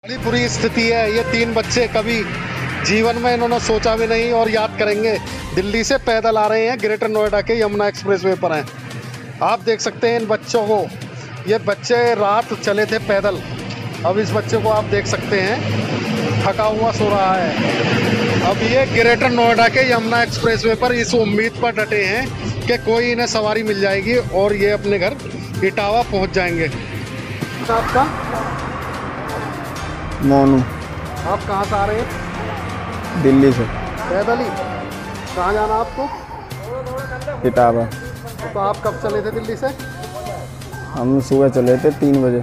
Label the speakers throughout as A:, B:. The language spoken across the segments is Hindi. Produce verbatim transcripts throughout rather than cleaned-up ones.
A: बड़ी बुरी स्थिति है। ये तीन बच्चे कभी जीवन में इन्होंने सोचा भी नहीं और याद करेंगे। दिल्ली से पैदल आ रहे हैं, ग्रेटर नोएडा के यमुना एक्सप्रेसवे पर हैं। आप देख सकते हैं इन बच्चों को। ये बच्चे रात चले थे पैदल। अब इस बच्चे को आप देख सकते हैं थका हुआ सो रहा है। अब ये ग्रेटर नोएडा के यमुना एक्सप्रेसवे पर इस उम्मीद पर डटे हैं कि कोई इन्हें सवारी मिल जाएगी और ये अपने घर इटावा पहुंच जाएंगे। आपका
B: मोनू।
A: आप कहाँ से आ रहे हैं?
B: दिल्ली से।
A: पैदल ही? कहाँ जाना आपको?
B: इटावा।
A: तो आप कब चले थे दिल्ली से?
B: हम सुबह चले थे तीन बजे।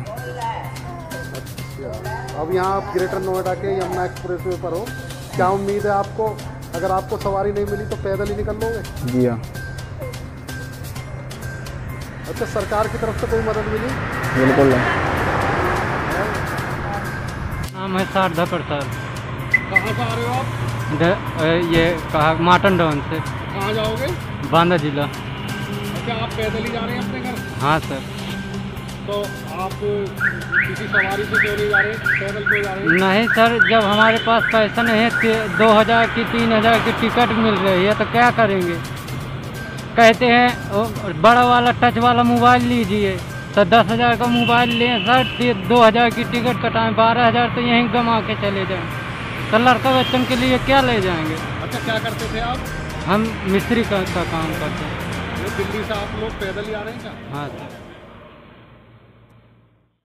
A: अच्छा, अब यहाँ आप ग्रेटर नोएडा के यमुना एक्सप्रेसवे पर हो। क्या उम्मीद है आपको? अगर आपको सवारी नहीं मिली तो पैदल ही निकल लोगे?
B: जी हाँ।
A: अच्छा, सरकार की तरफ से कोई मदद मिली?
B: बिल्कुल नहीं।
C: नाम है शारदा प्रसाद।
A: कहाँ से आ रहे हो आप?
C: द, ये कहा माटन डाउन से।
A: कहाँ जाओगे?
C: बांदा जिला।
A: अच्छा, आप पैदल ही जा रहे हैं अपने घर?
C: हाँ सर।
A: तो आप किसी सवारी से क्यों नहीं जा रहे? पैदल क्यों जा रहे हैं?
C: नहीं सर, जब हमारे पास पैसा नहीं है, दो हज़ार की तीन हज़ार की टिकट मिल रही है तो क्या करेंगे? कहते हैं बड़ा वाला टच वाला मोबाइल लीजिए, तो दस हज़ार का मोबाइल लें सर, दो हज़ार की टिकट कटाएं, बारह हज़ार तो यहीं गंवा के चले जाएं। तो लड़का बच्चन के लिए क्या ले जाएंगे?
A: अच्छा, क्या करते थे आप?
C: हम मिस्त्री का, का काम करते हैं।
A: दिल्ली से आप लोग पैदल ही आ रहे हैं क्या?
C: हाँ सर।